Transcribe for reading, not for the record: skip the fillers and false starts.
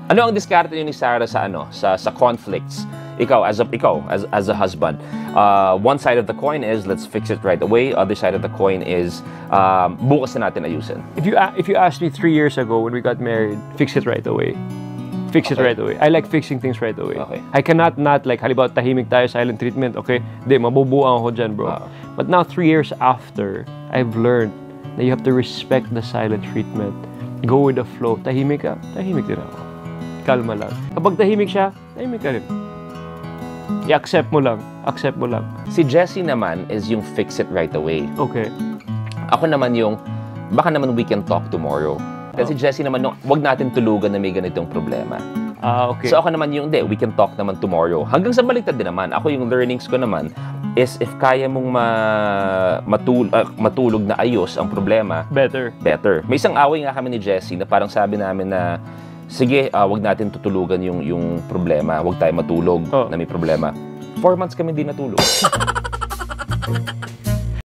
Ano ang diskarte niyo ni Sarah sa sa conflicts? Ikaw as a husband. One side of the coin is let's fix it right away. Other side of the coin is bukas na natin ayusin. If you asked me 3 years ago when we got married, fix it right away. Fix it right away. I like fixing things right away. Okay. I cannot not like halimbawa tahimik tayo, silent treatment, okay? Hindi, mabubuang ako dyan, bro. But now 3 years after, I've learned that you have to respect the silent treatment. Go with the flow. Tahimik ka, tahimik din ako. Kalma lang. Kapag tahimik siya, tahimik ka rin. I-accept mo lang. Accept mo lang. Si Jessie naman is yung fix it right away. Okay. Ako naman yung baka naman we can talk tomorrow. Kasi Jessie naman wag natin tulugan na may ganitong problema. Okay. So ako naman yung we can talk naman tomorrow. Hanggang sa baliktad din naman. Ako yung learnings ko naman is if kaya mong matulog na ayos ang problema, better. May isang away nga kami ni Jessie na parang sabi namin na sige, wag natin tutulugan yung problema. Wag tayo matulog na may problema. 4 months kami hindi natulog.